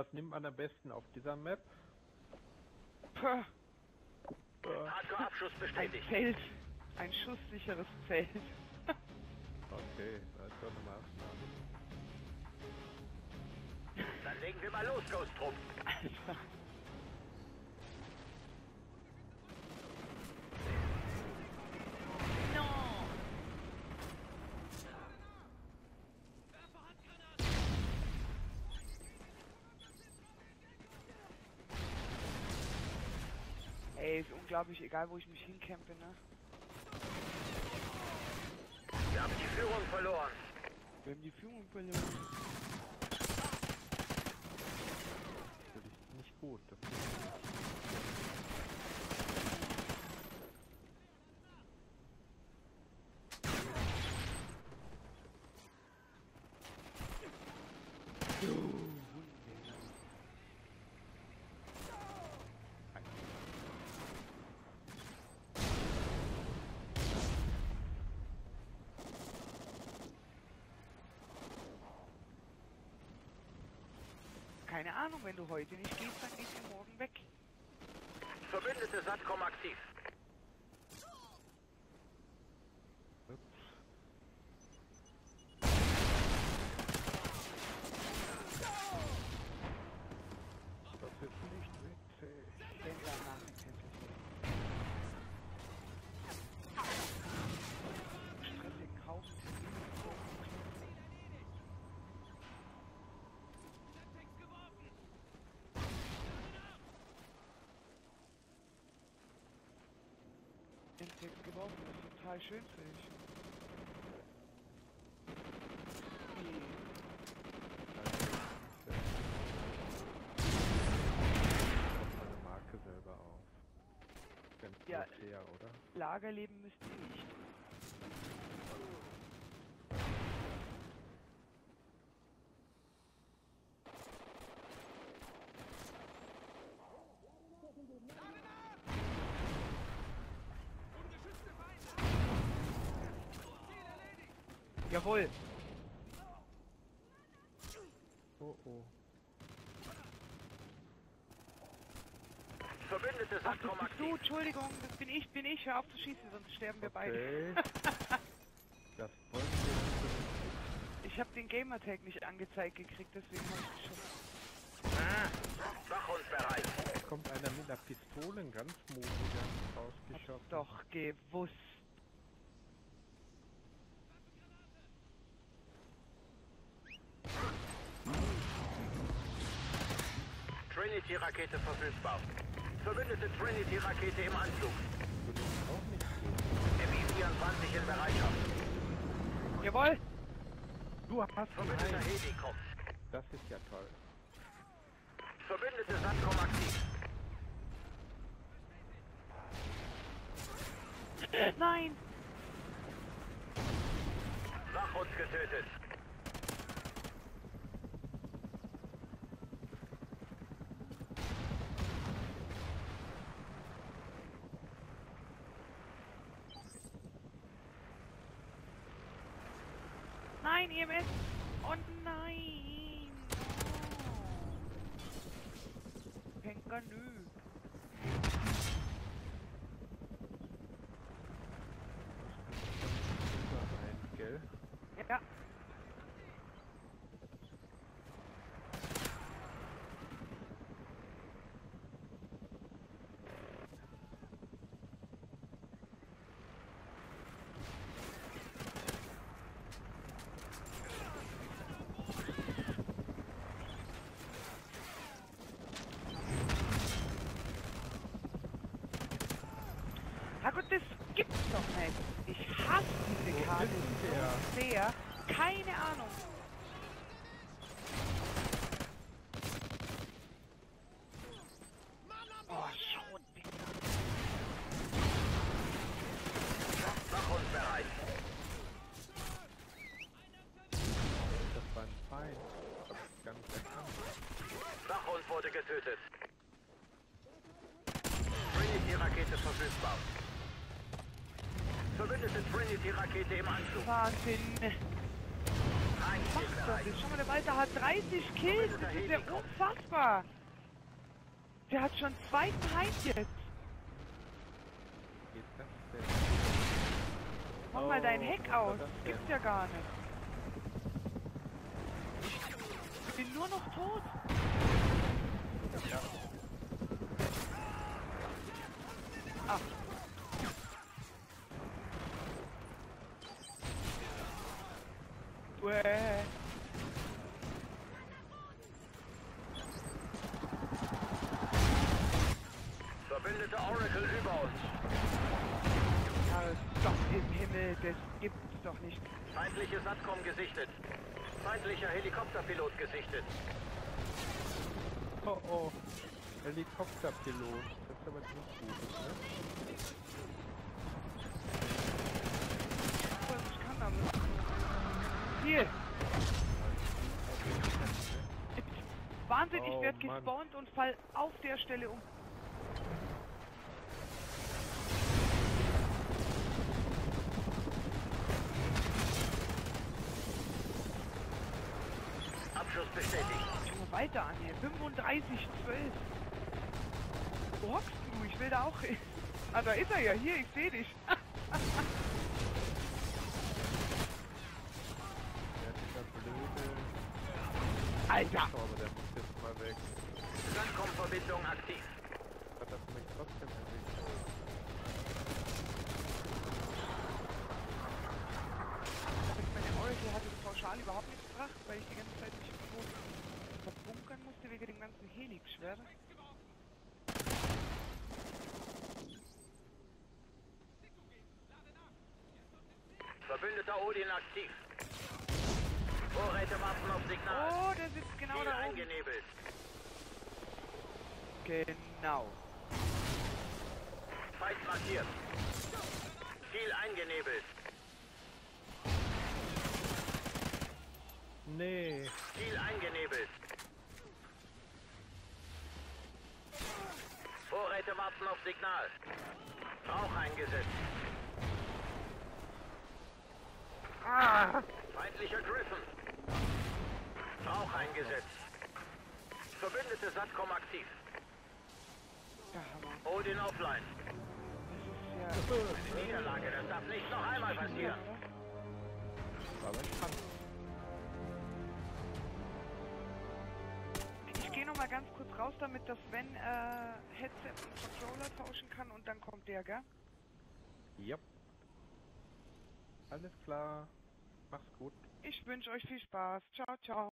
was nimmt man am besten auf dieser Map? Puh, Hardcore-Abschuss ein bestätigt. Zelt. Ein schusssicheres Zelt. Okay, das ist doch eine Maßnahme. Dann legen wir mal los, Ghost Trupp. Alter. No! Ey, ist unglaublich, egal wo ich mich hincampe, ne? Wir haben die Führung verloren. Wir haben die Führung verloren. Natürlich nicht gut. Das Keine Ahnung, wenn du heute nicht gehst, dann gehst du morgen weg. Verbündete SATCOM aktiv. ups. Das ist nicht witzig. Wenn danach stressigen Haufen. Text geworfen, das ist total schön für dich. Meine Marke selber auf. Ganz Ja. fair, oder? Lagerleben müsst ihr nicht. Jawohl! Oh oh. Verbündete Ach, SATCOM das bist du, aktiv. Entschuldigung, das bin ich, hör auf zu schießen, sonst sterben wir beide. Okay. Das wollen wir Ich habe den Gamertag nicht angezeigt gekriegt, deswegen habe ich geschossen. Wachhund bereit. nicht. Kommt einer mit einer Pistole, ein ganz mutiger, rausgeschossen. Doch gewusst. Trinity-Rakete verfügbar. Verbündete Trinity-Rakete im Anflug. Würde ich auch nicht sehen. MI-24 in Bereitschaft. Jawohl! Du hast Verbündeter einen. Heli kommt. Das ist ja toll. Verbündete SATCOM aktiv. Nein! Wachhund getötet. Nein, EMS! Oh nein! Oh. Penganö. Überall, gell? Ja. Herrgott, das gibt's doch nicht. Ich hasse diese Karte ist der? so sehr. Keine Ahnung. Oh, Schrott, Digga. Wachhund bereit. Das war ein Feind. Hab ich gar nicht erkannt. Wachhund wurde getötet. Trinity-Rakete verfügbar. Verbündete Trinity-Rakete im Anflug. Wahnsinn. Macht doch nicht. Schau mal, der Walter hat 30 Kills. Das ist ja unfassbar. Der hat schon zweiten Heiß jetzt. Geht das denn? Mach mal dein Oh, Heck was war aus. das Das denn? gibt's ja gar nicht. Ich bin nur noch tot. Ja. Ach. Uäh. Verbündete Oracle über uns. Ja, Gott im Himmel, das gibt's doch nicht. Feindliche SATCOM gesichtet. Feindlicher Helikopterpilot gesichtet. Oh oh. Helikopterpilot. Das ist aber nicht gut, ne? Was ich kann damit. Hier. Wahnsinn, ich Oh, werde Mann. gespawnt und fall auf der Stelle um. Abschuss bestätigt. Schau mal weiter an hier. 35,12. Wo hockst du? Ich will da auch hin. Ah, da ist er ja. Hier, ich sehe dich. Ja, dieser blöde... Alter! Oh, aber der muss jetzt mal weg. SATCOM-Verbindung aktiv. Hat das mich trotzdem erwischt. Meine Oracle hatte das pauschal überhaupt nichts gebracht, weil ich die ganze Zeit nicht irgendwo verbunkern musste wegen dem ganzen Helix-Schwert. Verbündeter Odin aktiv. Vorrätewaffen auf Signal. Oh, der sitzt genau Ziel da oben. eingenebelt. Genau. Feind markiert. Ziel eingenebelt. Nee. Ziel eingenebelt. Vorräte warten auf Signal. Rauch eingesetzt. Ah! Feindlicher Griffin. Rauch eingesetzt. Verbündete SATCOM aktiv. Ja, Hammer. Odin offline. Das ist ja... Eine Niederlage, das darf nicht noch einmal passieren. Aber spannend. Ich gehe noch mal ganz kurz raus, damit das Sven Headset und Controller tauschen kann und dann kommt der, gell? Yep. Alles klar. Mach's gut. Ich wünsche euch viel Spaß. Ciao, ciao.